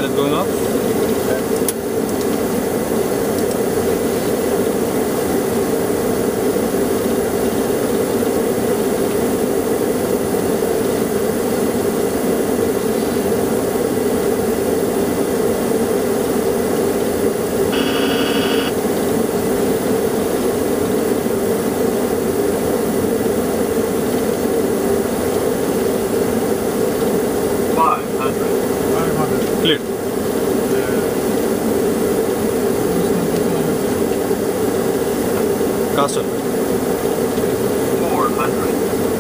pilot going off. Clear. Castle. 400.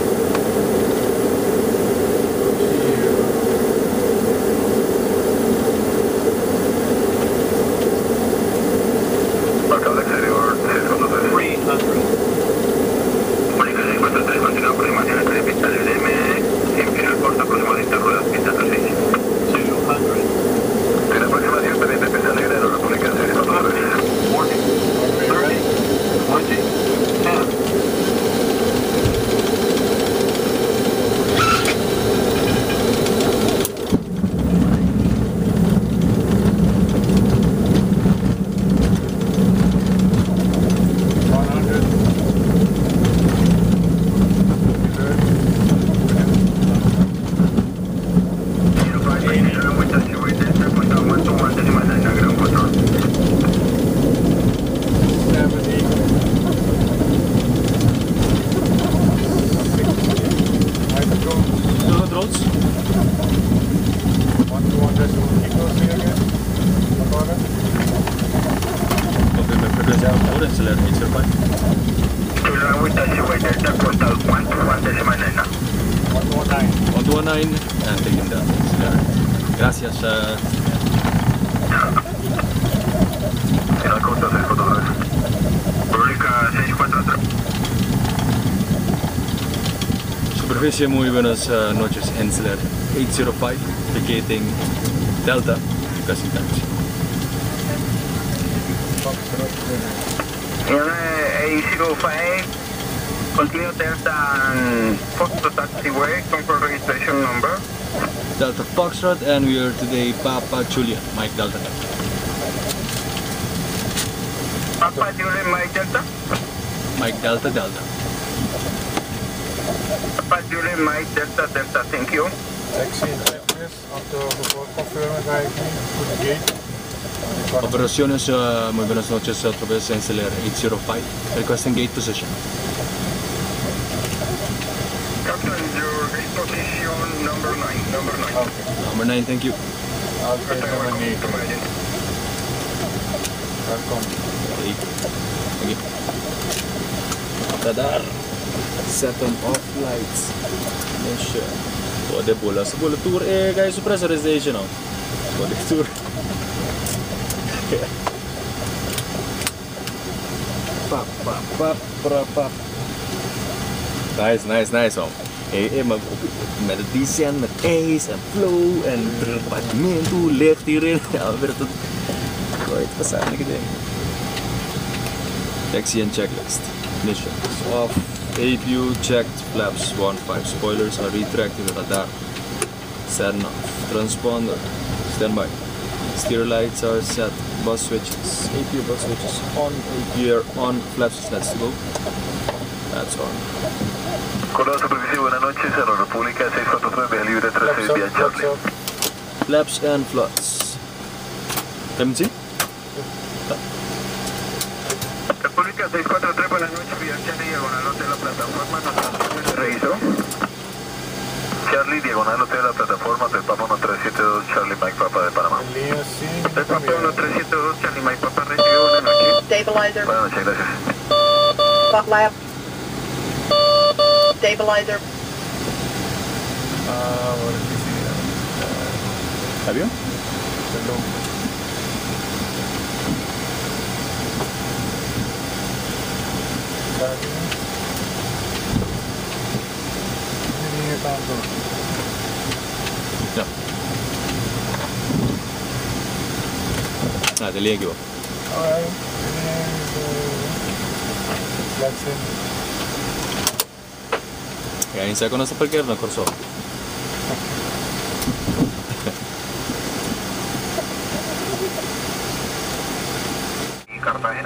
Marcado exterior 643. 300. Mónica 643, continúa por imagen entre pista libre M, sin final corto, próximo de ruedas, pista 36. 200. En aproximación pendiente pista negra de la República 643. 40. 30. 20. 10. Gracias. Final corto 643. República 643. Superficie, muy buenas noches, Hensler 805, vacating Delta, casi taxi. 805, continue Delta and Foxtrot taxiway, confirm registration number. Delta Foxtrot, and we are today Papa Julia, Mike Delta. Papa Julia, Mike Delta? Mike Delta Delta. Papa Julia, Mike Delta Delta, thank you. Taxi in progress, confirm arriving to the gate. Operaciones, muy buenas noches, otra vez Hensler 805, requesting gate position. Captain, your gate position number 9, number 9. Okay. Number 9, thank you. I'll take number 8. Welcome. Thank you. Radar. Set them off lights. Mission. Pode bola. Sa bola tour guys, suppressor station oh. Pode tour. Pap pap pap pap. Nice oh. Met het descent, met ace en flow en departamento, licht hierin. Ja, werd het ooit waarschijnlijk ding. Taxi and checklist. Mission off. APU checked. Flaps 1-5. Spoilers are retracted. Radar set and off. Transponder standby. Steer lights are set. Bus switches. APU bus switches on. APU are on. Flaps sets to go. That's on. Color superficie, buenas noches, Cerro República 643, vía libre 36 vía Charlie. Flaps and floods. Let me see. República 643, buenas noches, vía Charlie, diagonal hotel la plataforma, nos se rehizo. Charlie, diagonal hotel la plataforma, del Papa 1372, Charlie Mike Papa de Panamá. Del Papa 1372, Charlie Mike Papa, recibió buenas noches. Stabilizer. Buenas noches, gracias. Buck lap. Stabilizer. What is this? Have you? Ja. Ah, det ligger jo. Ja, in secondo sta perché non corso.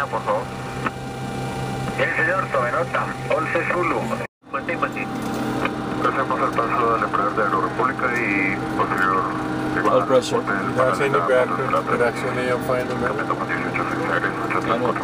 Indiana, por favor. Bien, señor, tome nota. 11 Zulu. Mantén. Hacemos el paso del emperador de Aeropública y posterior. All pressure. Daar zijn de bergen, de reactie op fijne moment. Amor.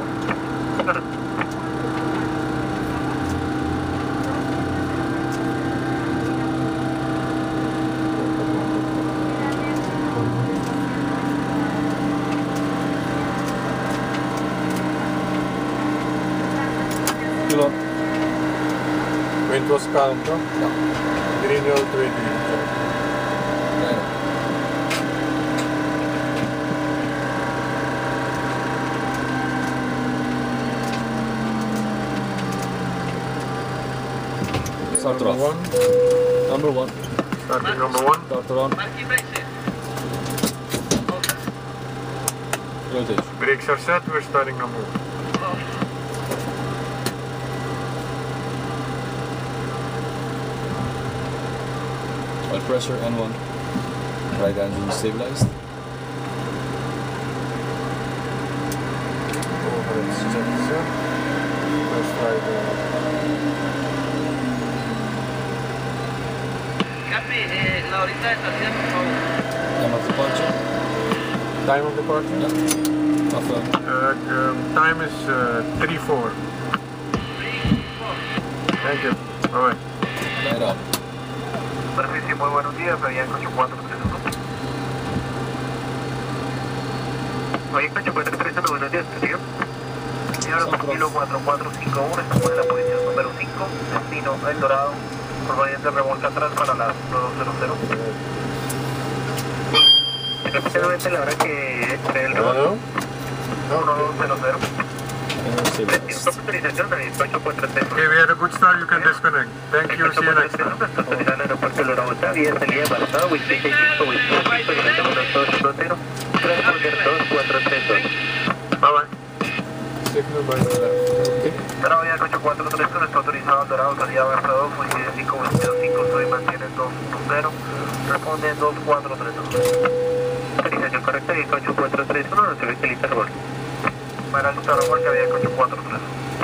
Kilo. Wind was calm, toch? Ja. 3023. Nee. Start her off. Number one. Starting number 1. Start her on. Rotation. Brakes are set, we're starting number 1. Oil pressure N1. Right engine stabilized. Overhead check set. Let's try Capi, la horita de salida, por favor. Time of departure. the time of departure. Yeah. Affirm. Time is 3-4. Thank you. Alright. Light up. Superficie, muy buenos días, Avianca 8431. Avianca 8431, buenos días, señor. Señor, kilo 4451, estamos en la posición número 5, destino El Dorado, proveniente remolque atrás para las 200. Efectivamente, la hora que entre el remolque 1200. Stabilized. Autorización de 1843. Okay, we had a good start, you can disconnect. Thank you, see you next time. Autorizar el aeropuerto de Dorado, vía salida embarazada, Wi-Fi 65, Wi-Fi 5, y tenemos 220, transponder 2432. Bye bye. Signal by the left. Dorado vía 8431, está autorizado al Dorado, salida embarazada, Wi-Fi 5, Wi-Fi 5, soy mantiene 210, responde 2432. Autorización correcta, vía 8431, no se ve que lista el gol. Para el remolque había 8431.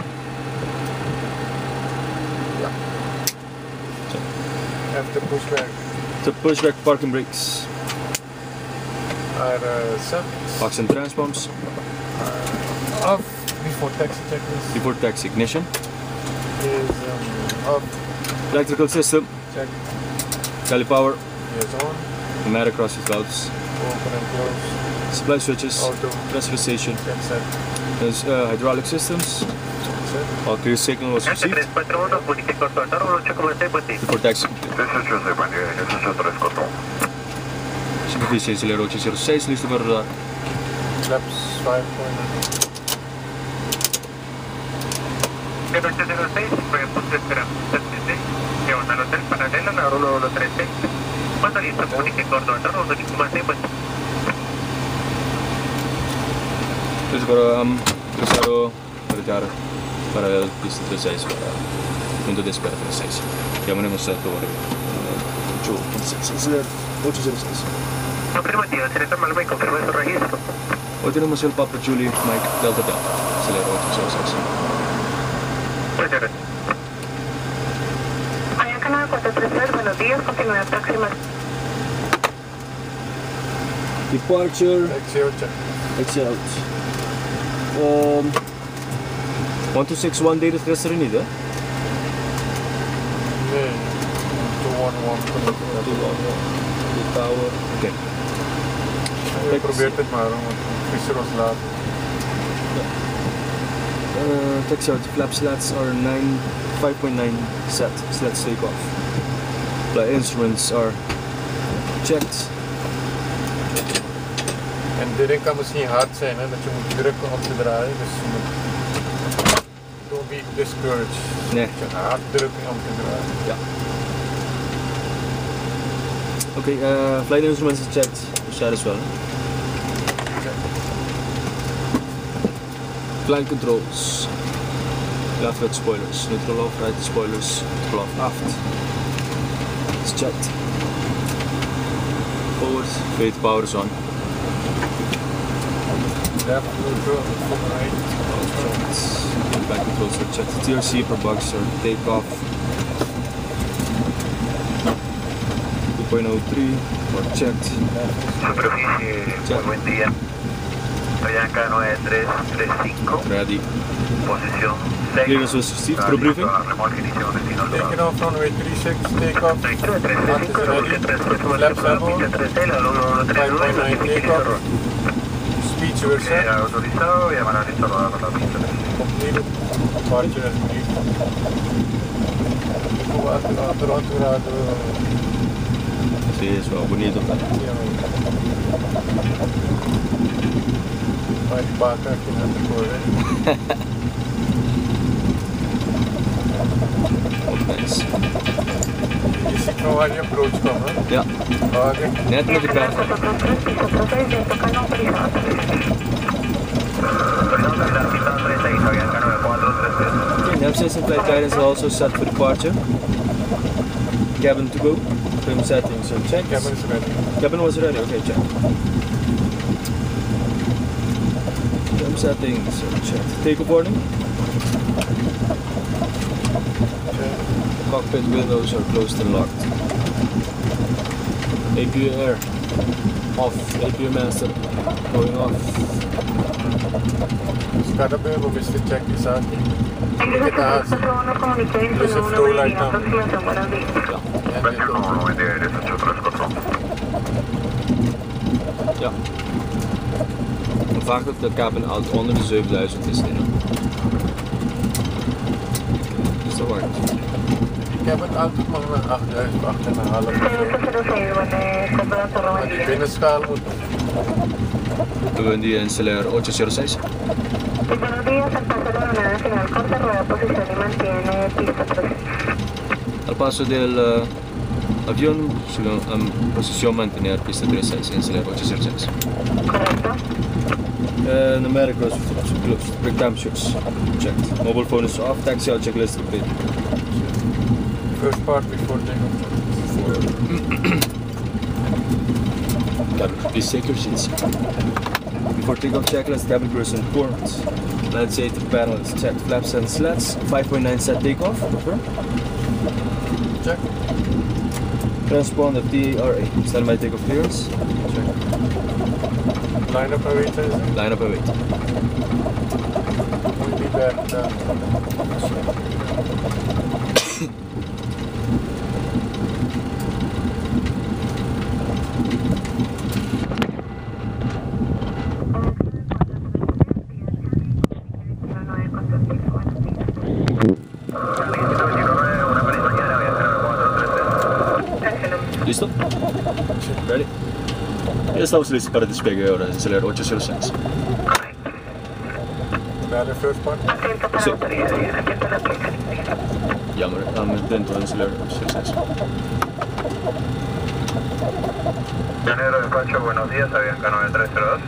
After pushback The pushback parking brakes. are set. Oxygen transponders. Off before taxi checklist Before taxi ignition. is off. Electrical system. Check. Galley power. Yes, on. Pneumatic crosses valves. Open and close. Supply switches. Auto. Pressurization. Check set. There's hydraulic systems. Set. All clear signal was received. 341, Burique Corto Altar, 8 buen día. Before taxi. 18 Superficie aceleró 806, listo para rodar. Flaps 5.9. 0806, proyectos de espera 76, llevan al hotel paralela, la 1136. Cuando listo, Burique Corto Altar, 8 buen día. Listo para cruzado para para el pista 36 para punto de espera 36. Llamaremos a todo 806. Afirmativo, señorita Malma, y confirma su registro. Hoy tenemos el Papa Julie Mike Delta Delta. Acelera 806. Muchas gracias. Avianca 9433, buenos días, continúa próxima. Departure. Exhale check. Exit out. 1261 data stress rin ito. Nee. 211. The tower. Okay. Ik probeer het maar, want gisteren was laat. Taxi out. Flap slats are 5.9 set. Slats take off. Flight instruments are checked. En dit ding kan misschien hard zijn, hè, dat je moet drukken om te draaien. Dus je moet... Don't be discouraged. Nee. Je hard drukken om te draaien. Ja. Okay, flight instruments are checked. Shot as well. Flight controls. Left right spoilers. Neutral off, right spoilers. Neutral off, aft. It's checked. Forward. Fade power is on. Left neutral, right. Back and closer, check the TRC per boxer, take off. 2.03, or checked. Superficie, buen día. Avianca 9335, Ready. posición 6. Clearance was received for briefing. Taking off runway 36, take off. Antes ready. Flaps level. 5.9 take off. Speeds were set. Autorizado, ya van a listo la pista. Completed. Departure as briefed. Sí, es bonito. Vai de vaca aqui nessa cor, né? Nice. Esse cavalo approach kwam, hè? Ja, Wagen. net met de kaart. Okay, nav system flight guidance is also set for departure. Cabin to go. Trim settings are checked. Cabin is ready. Cabin was ready, okay, check. Trim settings are checked. Takeoff warning. Cockpit windows are closed and locked. APU air off. APU master going off. Cada vez vou ver se check isso aqui. Que tá assim. Dus een flow light dan. Ja. Vaak dat de cabin out onder de 7000 is. Dus dat werkt. Ik heb het altijd maar met 8000, 8,5. Maar die binnenschaal moet. Doen we die in Celeir 806. Buenos días, al paso de la unidad nacional corta, rueda posición y mantiene pista 3. Al paso del avión, posición mantener pista 36 en Celeir 806. Correcto. Numericals closed. Brake temperatures checked. Mobile phone is off. Taxi out checklist complete. First part before takeoff. Cabin, please take your seats. Before takeoff checklist, cabin crew is informed. Land safety panel is checked. Flaps and slats. 5.9 set takeoff. Confirm. Check. Transponder TRA. Standby takeoff clearance. Check. Line up and wait. Line up and wait. We'll be back. ¿Listo? Ready? Ya estamos listos para despegue ahora en Celeir 806. Dale first part. Asiento para Sí. autoridad y asiento a la pista. Ya, maar estamos dentro de Celeir 806. Llanero despacho, buenos días, Avianca 9302.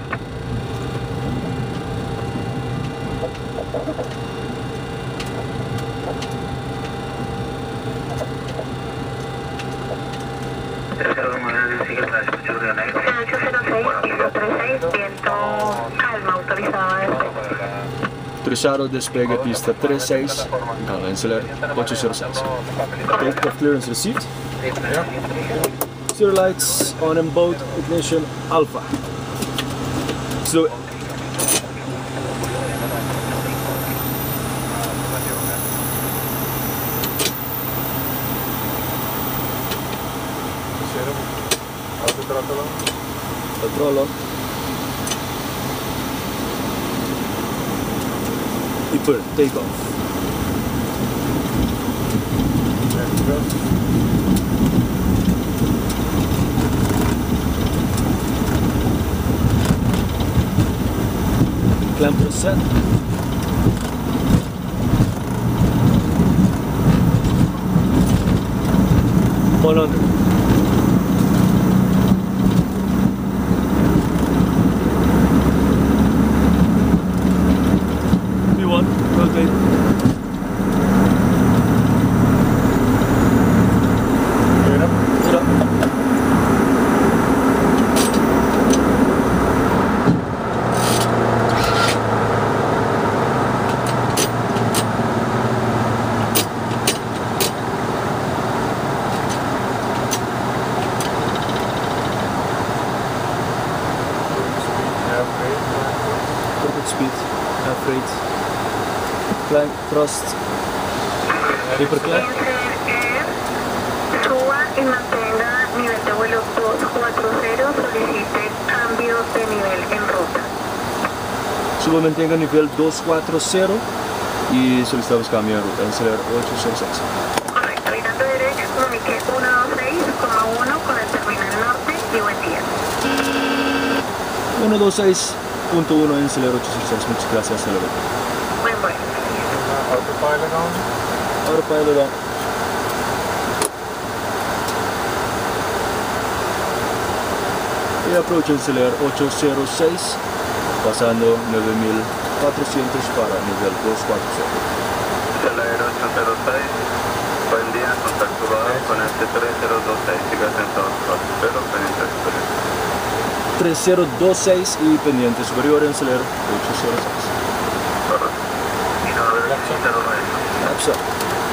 Sigue la despacho de Llanero. 806, piso 36, viento calma, autorizado a despegue. Autorizado despegue pista 36. Gaan we in Celeir 806. Takeoff clearance received. Ja. Zero lights on and boat ignition alpha. Slow it. Autothrottle. Control on. Deeper, take off. Clamp set. One under. V1, rotate. Clear up. Sit up. Climb thrust. Paper climb. Suba y mantenga nivel de vuelo 240, solicite cambio de nivel en ruta. Suba, mantenga nivel 240 y solicitamos cambio en ruta. Acelerar 806. Correcto, virando derecho, comunique 126,1 con el terminal norte y buen día. 126.1 en acelerar 806. Muchas gracias, hasta luego. Buen vuelo. Autopilot on. Autopilot on. Y approach acelerar 806, pasando 9400 para nivel 240. Acelerar 806, buen día, contactado con este 3026, siga ascenso 0, pendiente superior. 3026 y pendiente superior en acelerar 806. Correcto. Y no, Laps up.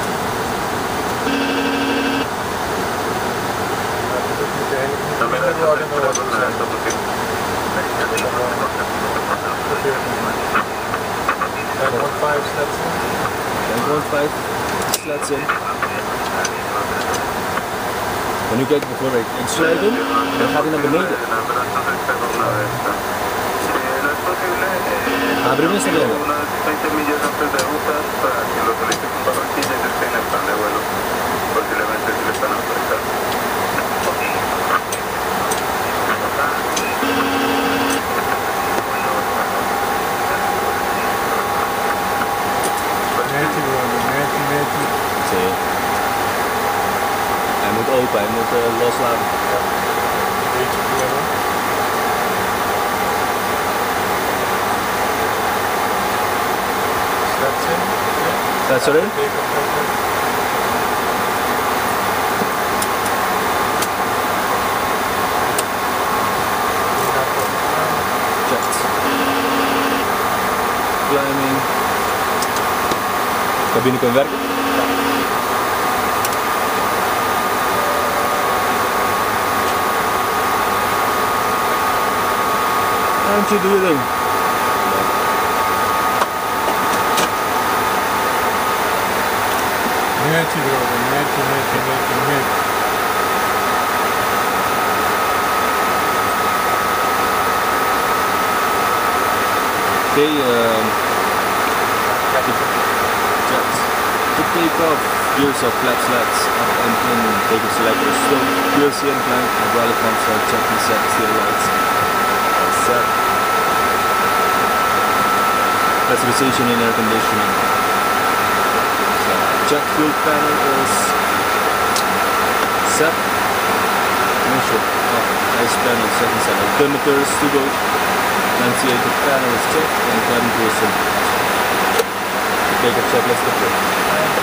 también hay que hacer esto porque 10.5 steps in. 10.5 slats in. En nu kijk ik voor ik sluit hem, dan gaat hij naar beneden. Abre una salida. Unas 20 millas antes de ruta para que lo soliciten para aquí y estén en el plan de vuelo. Posiblemente si le están autorizando. Sí. Hij moet open, hij moet loslaten. That's it? Checked. Climbing. Cabine kan werken. And you do your thing. Okay, to take off, gears of flat slats up and in, take a selector, slope, PLC and clamp, hydraulic console, check and set, steer lights, all set. Pressurization and air conditioning. So, jet fuel panel is set. Measure, ice panel, second set, altimeters to go. Anti-air panel is checked and cabin crew is set. Take a checklist complete.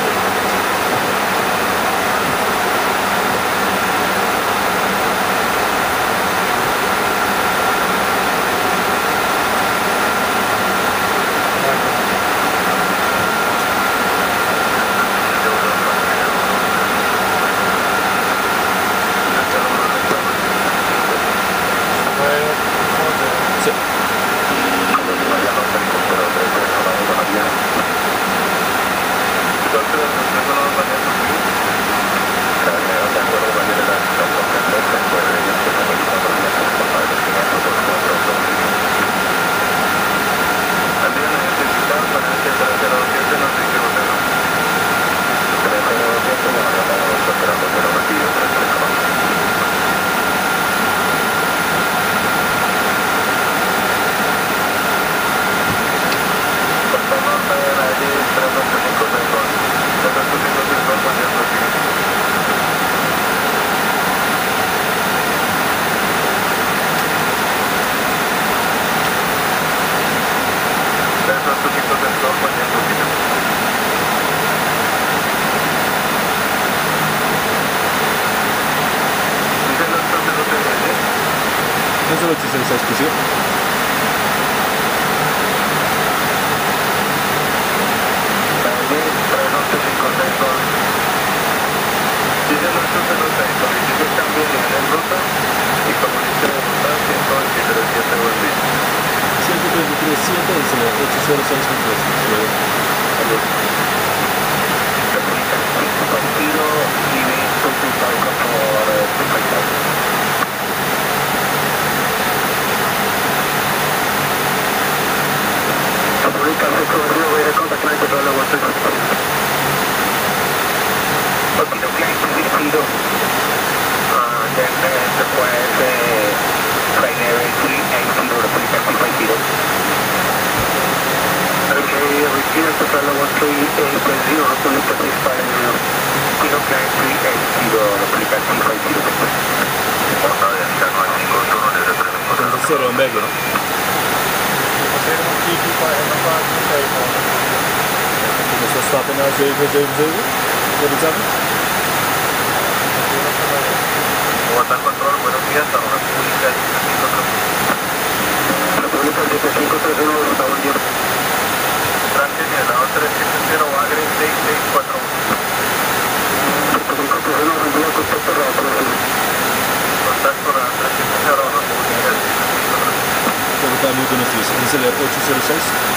Eso lo dice esa expresión. saludos. República 5 contigo y ven consultado por favor tu paisaje. República 5 contigo, voy a contactar con toda la vuelta. Continúo client 0, then requires primary 380 República 550. Okay, repeat the fellow 1380 República 650. Kilo client 380 República 550. Otra vez, ya no hay 5 Entonces cero en medio. So stopping now 070. What is that? Bogotá Control, buenos días, a República 753. República 7531, Bogotá, buen día. Gracias, generador 370, Bagre 6641. República 731, buen día, contacto radar 370. Contacto radar 370, República 753. Bogotá Newton Street, Insular 806.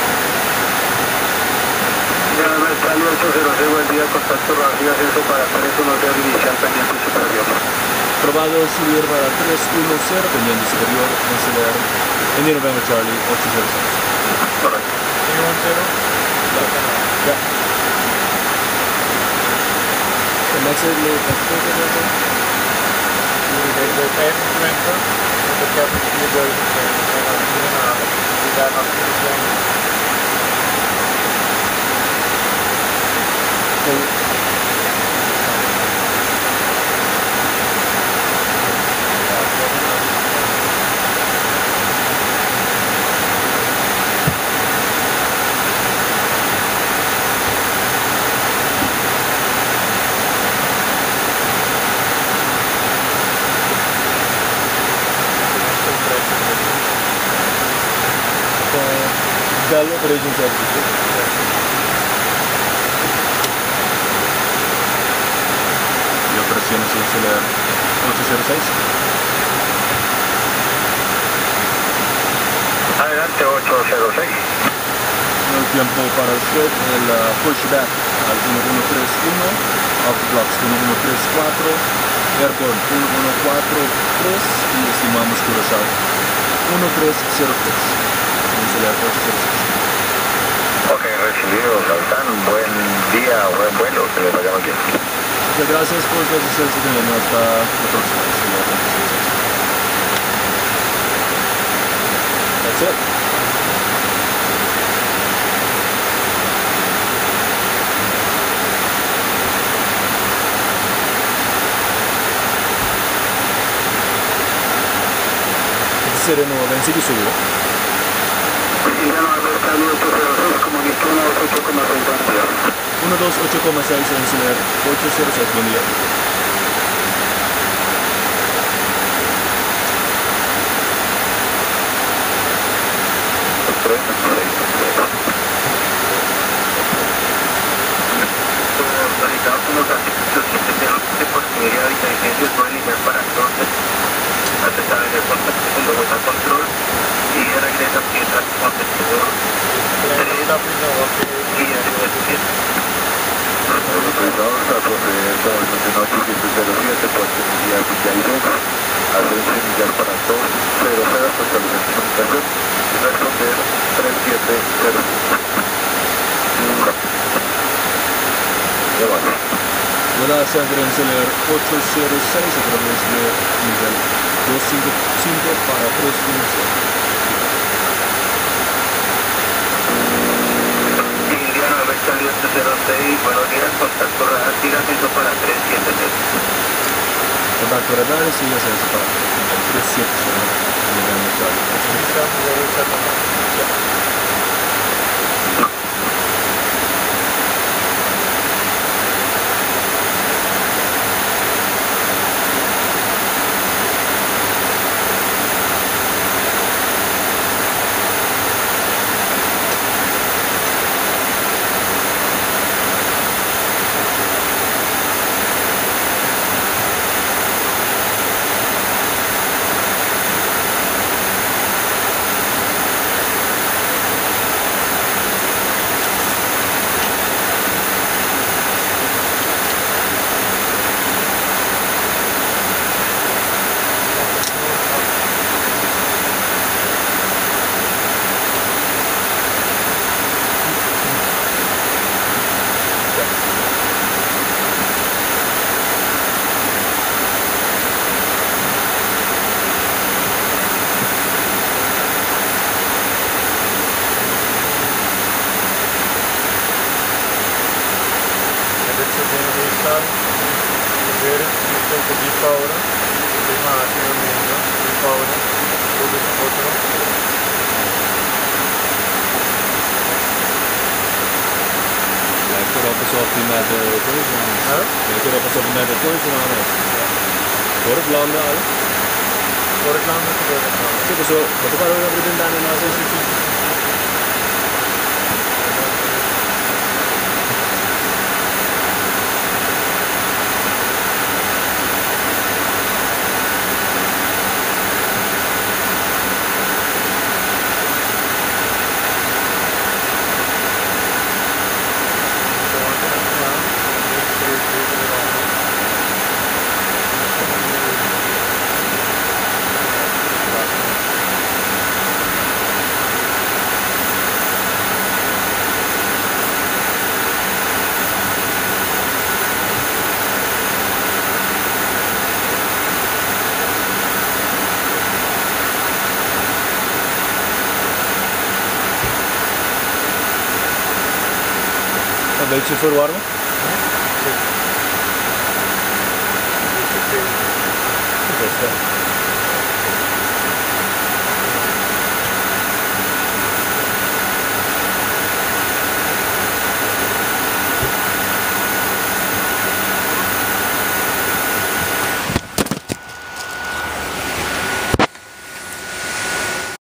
Llamada Cali 806, buen día, contacto radar y ascenso para 310, inicial pendiente superior. Probado subir para 310, pendiente superior, Insular, India November Charlie 806. Correcto. 310. Yeah. The next is The air influencer, the cabin leader is Bell Operations Services. Y operaciones Insular 806. Adelante, 806. El tiempo para usted, el pushback al 1131, autoblocks 1134, airborne 1143 y estimamos Curaçao 1303. Insular 806. Ok, recibido, Sultán, buen día, buen vuelo, que les vaya muy bien. Muchas gracias por su asistencia también. Hasta la próxima. That's it. Sereno, Vencillo subió. Siguiendo a ver, Cali 806, comunicó 128,6. 128,6 Insular 806, buen día. Autorizado como sacrificio 707 por seguridad y inteligencia, puede iniciar para entonces aceptar el contacto con Bogotá Control y regresa a tierra con contenedor 3 y el 7. Autorizado está procediendo al contenedor 707 por seguridad y ascenso inicial para 200 hasta establecer comunicación y responder 3705. Vuela a Sangre Insular 806 a través de nivel 255 para 310. Indiana Vector 806, buenos días, contacto radar, tira ascenso para 376. Contacto radar y sigue ascenso para nivel 370. Nivel neutral. dit soort dingen meestaan. Probeer het, je kunt het diep houden. Prima, als je hem diep houden. Goed is het foto. Lijkt erop alsof hij met de keuze aan is. Lijkt erop alsof hij met de keuze aan is. Voor het landen al. Voor het landen gebeurt het wel. Kijk zo, wat ik al heb gedaan in de een beetje verwarmen.